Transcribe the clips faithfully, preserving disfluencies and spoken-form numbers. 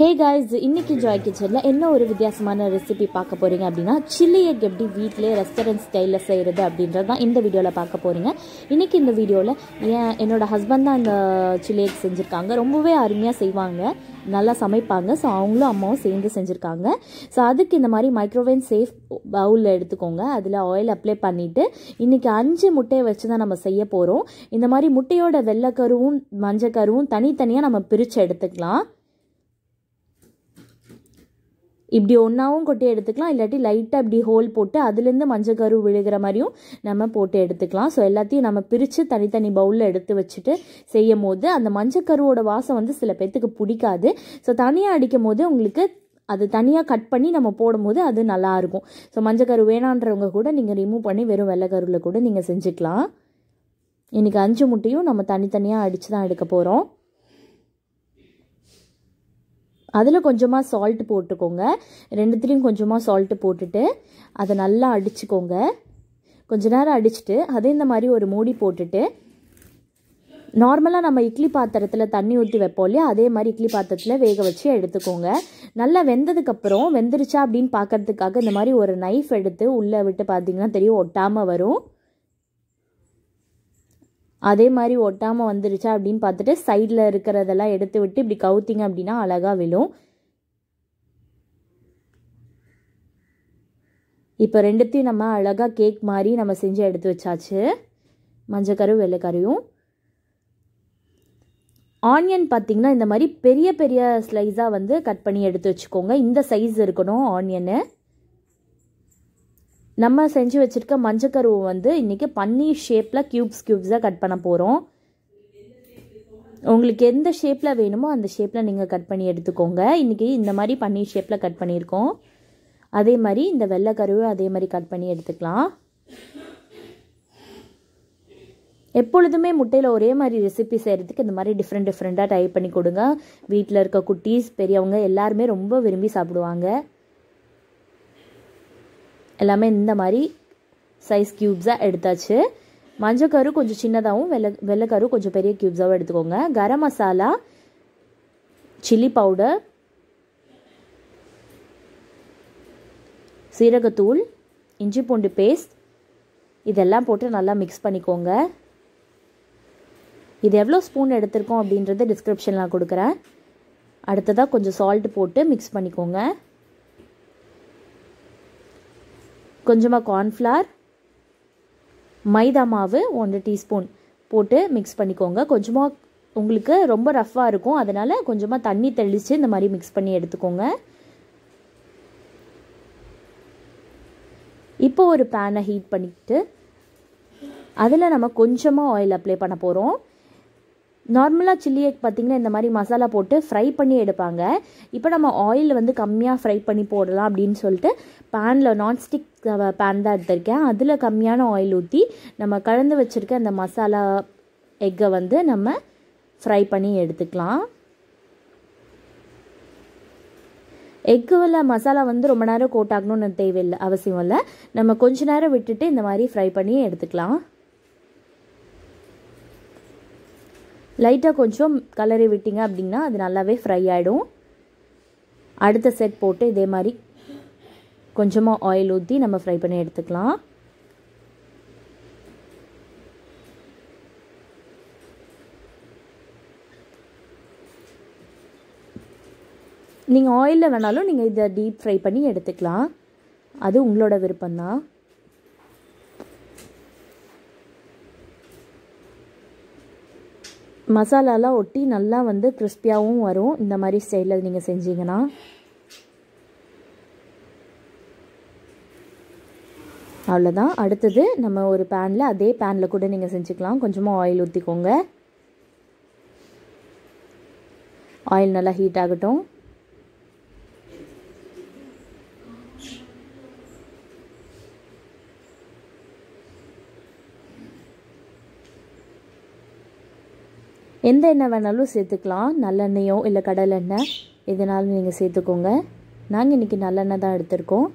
Hey guys, இன்னைக்கு Joy கிச்சனில் என்ன ஒரு வித்தியாசமான ரெசிபி பார்க்க போகிறீங்க அப்படின்னா சில்லி எக் எப்படி வீட்டிலே ரெஸ்டாரண்ட் ஸ்டைலில் செய்கிறது அப்படின்றது தான் இந்த வீடியோவில் பார்க்க போகிறீங்க. இன்றைக்கி இந்த வீடியோவில் ஏன் என்னோடய ஹஸ்பண்ட் தான் இந்த சில்லி எக் செஞ்சுருக்காங்க. ரொம்பவே அருமையாக செய்வாங்க, நல்லா சமைப்பாங்க. ஸோ அவங்களும் அம்மாவும் சேர்ந்து செஞ்சுருக்காங்க. ஸோ அதுக்கு இந்த மாதிரி மைக்ரோவேவ் சேஃப் பவுலில் எடுத்துக்கோங்க. அதில் ஆயில் அப்ளை பண்ணிவிட்டு இன்றைக்கி அஞ்சு முட்டையை வச்சு தான் நம்ம செய்ய போகிறோம். இந்த மாதிரி முட்டையோட வெள்ளைக்கருவும் மஞ்சக்கருவும் தனித்தனியாக நம்ம பிரித்து எடுத்துக்கலாம். இப்படி ஒன்றாவும் கொட்டி எடுத்துக்கலாம், இல்லாட்டி லைட்டாக இப்படி ஹோல் போட்டு அதுலேருந்து மஞ்சள் கரு விழுகிற மாதிரியும் நம்ம போட்டு எடுத்துக்கலாம். ஸோ எல்லாத்தையும் நம்ம பிரித்து தனித்தனி பவுலில் எடுத்து வச்சுட்டு செய்யும் போது அந்த மஞ்சள் கருவோட வாசம் வந்து சில பேர்த்துக்கு பிடிக்காது. ஸோ தனியாக அடிக்கும் போது உங்களுக்கு அது தனியாக கட் பண்ணி நம்ம போடும்போது அது நல்லாயிருக்கும். ஸோ மஞ்சள் கரு வேணான்றவங்க கூட நீங்கள் ரிமூவ் பண்ணி வெறும் வெள்ளை கருவில் கூட நீங்கள் செஞ்சுக்கலாம். இன்றைக்கி அஞ்சு முட்டையும் நம்ம தனித்தனியாக அடித்து தான் எடுக்க போகிறோம். அதில் கொஞ்சமாக சால்ட்டு போட்டுக்கோங்க. ரெண்டுத்துலேயும் கொஞ்சமாக சால்ட்டு போட்டுட்டு அதை நல்லா அடிச்சுக்கோங்க. கொஞ்ச நேரம் அடிச்சுட்டு அதே இந்த மாதிரி ஒரு மூடி போட்டுட்டு நார்மலாக நம்ம இட்லி பாத்திரத்தில் தண்ணி ஊற்றி வைப்போம் இல்லையா, அதே மாதிரி இட்லி பாத்திரத்தில் வேக வச்சு எடுத்துக்கோங்க. நல்லா வெந்ததுக்கப்புறம் வெந்துருச்சா அப்படின்னு பார்க்கறதுக்காக இந்த மாதிரி ஒரு நைஃப் எடுத்து உள்ளே விட்டு பார்த்தீங்கன்னா தெரியும், ஒட்டாமல் வரும். அதே மாதிரி ஒட்டாமல் வந்துருச்சா அப்படின்னு பார்த்துட்டு சைடில் இருக்கிறதெல்லாம் எடுத்து விட்டு இப்படி கவுத்திங்க அப்படின்னா அழகாக விழும். இப்போ ரெண்டுத்தையும் நம்ம அழகாக கேக் மாதிரி நம்ம செஞ்சு எடுத்து வச்சாச்சு. மஞ்சக்கரு வெள்ளைக்கரையும். ஆனியன் பார்த்திங்கன்னா இந்த மாதிரி பெரிய பெரிய ஸ்லைஸாக வந்து கட் பண்ணி எடுத்து வச்சுக்கோங்க. இந்த சைஸ் இருக்கணும் ஆனியனு. நம்ம செஞ்சு வச்சுருக்க மஞ்சக்கருவை வந்து இன்றைக்கி பன்னீர் ஷேப்பில் க்யூப்ஸ் க்யூப்ஸாக கட் பண்ண போகிறோம். உங்களுக்கு எந்த ஷேப்பில் வேணுமோ அந்த ஷேப்பில் நீங்கள் கட் பண்ணி எடுத்துக்கோங்க. இன்றைக்கி இந்த மாதிரி பன்னீர் ஷேப்பில் கட் பண்ணியிருக்கோம். அதே மாதிரி இந்த வெள்ளைக்கருவை அதே மாதிரி கட் பண்ணி எடுத்துக்கலாம். எப்பொழுதுமே முட்டையில் ஒரே மாதிரி ரெசிபி செய்கிறதுக்கு இந்த மாதிரி டிஃப்ரெண்ட் டிஃப்ரெண்ட்டாக ட்ரை பண்ணி கொடுங்க. வீட்டில் இருக்க குட்டீஸ் பெரியவங்க எல்லாருமே ரொம்ப விரும்பி சாப்பிடுவாங்க. எல்லாமே இந்த மாதிரி சைஸ் க்யூப்ஸாக எடுத்தாச்சு. மஞ்சக்கரு கொஞ்சம் சின்னதாகவும் வெள்ளை வெள்ளைக்கரு கொஞ்சம் பெரிய க்யூப்ஸாகவும் எடுத்துக்கோங்க. கரம் மசாலா, சில்லி பவுடர், சீரகத்தூள், இஞ்சி பூண்டு பேஸ்ட் இதெல்லாம் போட்டு நல்லா மிக்ஸ் பண்ணிக்கோங்க. இது எவ்வளோ ஸ்பூன் எடுத்திருக்கோம் அப்படின்றத டிஸ்கிரிப்ஷனில் கொடுக்குறேன். அடுத்ததாக கொஞ்சம் சால்ட் போட்டு மிக்ஸ் பண்ணிக்கோங்க. கொஞ்சமாக கார்ன்ஃப்ளவர், மைதா மாவு ஒன்றரை டீஸ்பூன் போட்டு மிக்ஸ் பண்ணிக்கோங்க. கொஞ்சமாக உங்களுக்கு ரொம்ப ரஃப்பாக இருக்கும், அதனால் கொஞ்சமாக தண்ணி தெளித்து இந்த மாதிரி மிக்ஸ் பண்ணி எடுத்துக்கோங்க. இப்போ ஒரு பேனை ஹீட் பண்ணிவிட்டு அதில் நம்ம கொஞ்சமாக ஆயில் அப்ளை பண்ண போகிறோம். நார்மலாக சில்லி எக் பார்த்திங்கன்னா இந்த மாதிரி மசாலா போட்டு ஃப்ரை பண்ணி எடுப்பாங்க. இப்போ நம்ம ஆயில் வந்து கம்மியாக ஃப்ரை பண்ணி போடலாம் அப்படின்னு சொல்லிட்டு பேனில் நான்ஸ்டிக் பேன் தான் எடுத்திருக்கேன். அதில் கம்மியான ஆயில் ஊற்றி நம்ம கலந்து வச்சுருக்க அந்த மசாலா எக்கை வந்து நம்ம ஃப்ரை பண்ணி எடுத்துக்கலாம். எக்கில் மசாலா வந்து ரொம்ப நேரம் கோட் ஆகணும்னு தேவையில்லை, அவசியம் இல்லை. நம்ம கொஞ்ச நேரம் விட்டுட்டு இந்த மாதிரி ஃப்ரை பண்ணி எடுத்துக்கலாம். லைட்டாக கொஞ்சம் கலரி விட்டிங்க அப்படின்னா அது நல்லாவே ஃப்ரை ஆகிடும். அடுத்த செட் போட்டு இதே மாதிரி கொஞ்சமாக ஆயில் ஊற்றி நம்ம ஃப்ரை பண்ணி எடுத்துக்கலாம். நீங்கள் ஆயிலில் வேணாலும் நீங்கள் இதை டீப் ஃப்ரை பண்ணி எடுத்துக்கலாம், அது உங்களோட விருப்பம்தான். மசாலாலாம் ஒட்டி நல்லா வந்து கிறிஸ்பியாகவும் வரும் இந்த மாதிரி ஸ்டைலில் நீங்கள் செஞ்சீங்கன்னா. அவ்வளோதான். அடுத்தது நம்ம ஒரு பேனில் அதே பேனில் கூட நீங்கள் செஞ்சுக்கலாம். கொஞ்சமாக ஆயில் ஊற்றிக்கோங்க. ஆயில் நல்லா ஹீட் ஆகட்டும். எந்த எண்ணெய் வேணாலும் சேர்த்துக்கலாம், நல்லெண்ணெயோ இல்லை கடலெண்ணெய் எதுனாலும் நீங்கள் சேர்த்துக்கோங்க. நாங்கள் இன்றைக்கி நல்லெண்ணெய் தான் எடுத்திருக்கோம்.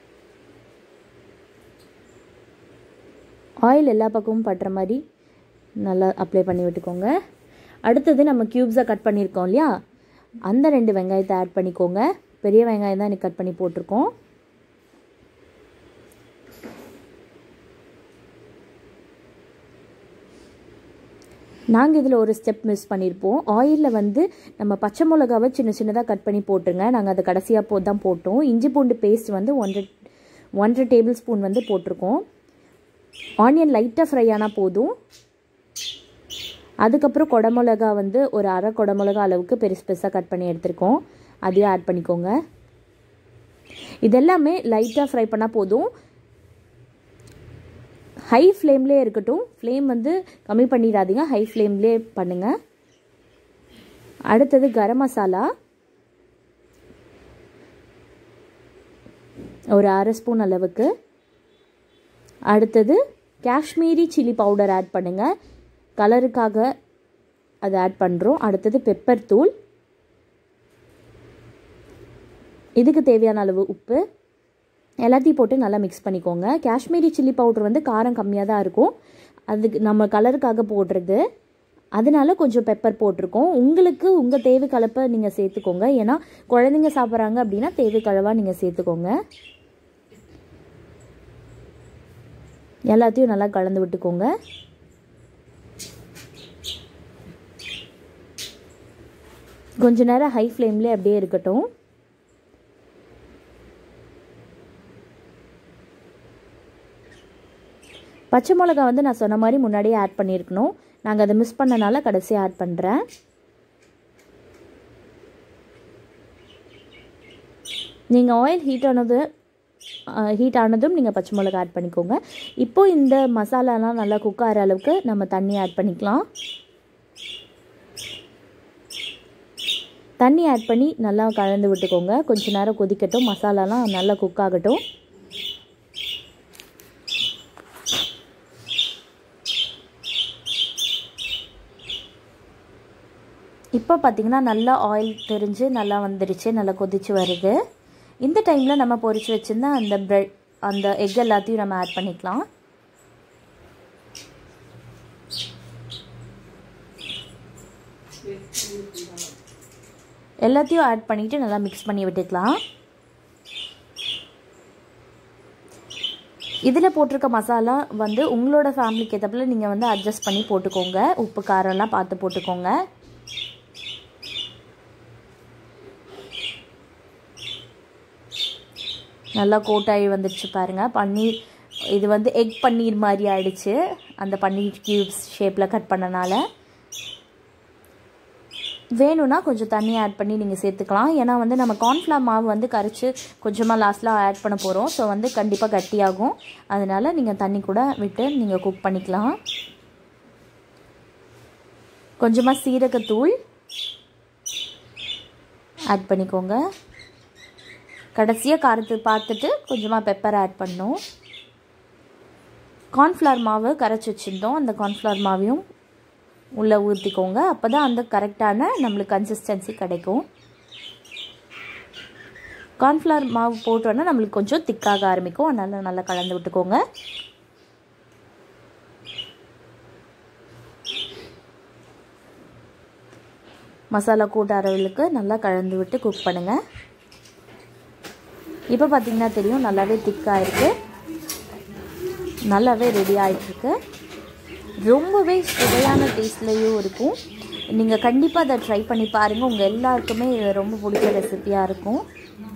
ஆயில் எல்லா பக்கமும் படுற மாதிரி நல்லா அப்ளை பண்ணி விட்டுக்கோங்க. அடுத்தது நம்ம க்யூப்ஸை கட் பண்ணியிருக்கோம் இல்லையா, அந்த ரெண்டு வெங்காயத்தை ஆட் பண்ணிக்கோங்க. பெரிய வெங்காயம் தான் எனக்கு கட் பண்ணி போட்டிருக்கோம். நாங்கள் இதில் ஒரு ஸ்டெப் மிஸ் பண்ணியிருப்போம். ஆயிலில் வந்து நம்ம பச்சை மிளகாவை சின்ன சின்னதாக கட் பண்ணி போட்டுருங்க. நாங்கள் அதை கடைசியாக போ தான் போட்டோம். இஞ்சி பூண்டு பேஸ்ட் வந்து ஒன்றரை ஒன்றரை டேபிள் ஸ்பூன் வந்து போட்டிருக்கோம். ஆனியன் லைட்டாக ஃப்ரை ஆனால் போதும். அதுக்கப்புறம் குடமிளகா வந்து ஒரு அரை குடமிளகா அளவுக்கு பெருசு பெருசாக கட் பண்ணி எடுத்துருக்கோம். அதையும் ஆட் பண்ணிக்கோங்க. இதெல்லாமே லைட்டாக ஃப்ரை பண்ணால் போதும். ஹை ஃப்ளேம்லேயே இருக்கட்டும். ஃப்ளேம் வந்து கம்மி பண்ணிடாதீங்க, ஹை ஃப்ளேம்லேயே பண்ணுங்கள். அடுத்தது கரம் மசாலா ஒரு அரை ஸ்பூன் அளவுக்கு. அடுத்தது காஷ்மீரி சில்லி பவுடர் ஆட் பண்ணுங்கள், கலருக்காக அதை ஆட் பண்ணுறோம். அடுத்தது பெப்பர் தூள், இதுக்கு தேவையான அளவு உப்பு, எல்லாத்தையும் போட்டு நல்லா மிக்ஸ் பண்ணிக்கோங்க. காஷ்மீரி சில்லி பவுடர் வந்து காரம் கம்மியாக தான் இருக்கும், அதுக்கு நம்ம கலருக்காக போடுறது, அதனால கொஞ்சம் பெப்பர் போட்டிருக்கோம். உங்களுக்கு உங்கள் தேவை கலப்பை நீங்கள் சேர்த்துக்கோங்க. ஏன்னா குழந்தைங்க சாப்பிட்றாங்க அப்படின்னா தேவை கலவாக நீங்கள் சேர்த்துக்கோங்க. எல்லாத்தையும் நல்லா கலந்து விட்டுக்கோங்க. கொஞ்ச நேரம் ஹை ஃப்ளேம்லேயே அப்படியே இருக்கட்டும். பச்சை மிளகா வந்து நான் சொன்ன மாதிரி முன்னாடியே ஆட் பண்ணியிருக்கணும். நாங்கள் அதை மிஸ் பண்ணனால கடைசியாக ஆட் பண்ணுறேன். நீங்கள் ஆயில் ஹீட் ஆனது ஹீட் ஆனதும் நீங்கள் பச்சை மிளகா ஆட் பண்ணிக்கோங்க. இப்போது இந்த மசாலாலாம் நல்லா குக் ஆகிற அளவுக்கு நம்ம தண்ணி ஆட் பண்ணிக்கலாம். தண்ணி ஆட் பண்ணி நல்லா கலந்து விட்டுக்கோங்க. கொஞ்ச நேரம் கொதிக்கட்டும், மசாலாலாம் நல்லா குக் ஆகட்டும். இப்போ பார்த்திங்கன்னா நல்லா ஆயில் தெரிஞ்சு நல்லா வந்துடுச்சு, நல்லா கொதிச்சு வருது. இந்த டைமில் நம்ம பொரிச்சு வச்சுருந்தா அந்த ப்ரெட் அந்த எக் எல்லாத்தையும் நம்ம ஆட் பண்ணிக்கலாம். எல்லாத்தையும் ஆட் பண்ணிவிட்டு நல்லா மிக்ஸ் பண்ணி விட்டுக்கலாம். இதில் போட்டிருக்க மசாலா வந்து உங்களோட ஃபேமிலிக்கு ஏற்றப்பில் நீங்கள் வந்து அட்ஜஸ்ட் பண்ணி போட்டுக்கோங்க. உப்பு காரம்லாம் பார்த்து போட்டுக்கோங்க. நல்லா கோட்டாகி வந்துடுச்சு பாருங்கள். பன்னீர் இது வந்து எக் பன்னீர் மாதிரி ஆயிடுச்சு, அந்த பன்னீர் க்யூப்ஸ் ஷேப்பில் கட் பண்ணனால. வேணும்னா கொஞ்சம் தண்ணி ஆட் பண்ணி நீங்கள் சேர்த்துக்கலாம். ஏன்னா வந்து நம்ம கார்ன்ஃப்ளவர் மாவு வந்து கரைச்சி கொஞ்சமாக லாஸ்ட்டில் ஆட் பண்ண போகிறோம். ஸோ வந்து கண்டிப்பாக கட்டியாகும். அதனால் நீங்கள் தண்ணி கூட விட்டு நீங்கள் குக் பண்ணிக்கலாம். கொஞ்சமாக சீரகத்தூள் ஆட் பண்ணிக்கோங்க. கடைசியாக காரத்தை பார்த்துட்டு கொஞ்சமாக பெப்பர் ஆட் பண்ணோம். கார்ன்ஃப்ளவர் மாவு கரைச்சி வச்சுருந்தோம், அந்த கார்ன்ஃப்ளவர் மாவையும் உள்ளே ஊற்றிக்கோங்க. அப்போ தான் அந்த கரெக்டான நம்மளுக்கு கன்சிஸ்டன்சி கிடைக்கும். கார்ன்ஃப்ளவர் மாவு போட்டோன்னா நம்மளுக்கு கொஞ்சம் திக்காக ஆரம்பிக்கும். அதனால் நல்லா கலந்து விட்டுக்கோங்க. மசாலா கூட்ட அளவுக்கு நல்லா கலந்து விட்டு குக் பண்ணுங்கள். இப்போ பார்த்திங்கன்னா தெரியும் நல்லாவே திக்காக இருக்குது, நல்லாவே ரெடி ஆகிட்டுருக்கு. ரொம்பவே சுவையான டேஸ்ட்லேயும் இருக்கும். நீங்கள் கண்டிப்பாக அதை ட்ரை பண்ணி பாருங்கள். உங்கள் எல்லாருக்குமே இது ரொம்ப பிடிச்ச ரெசிபியாக இருக்கும்.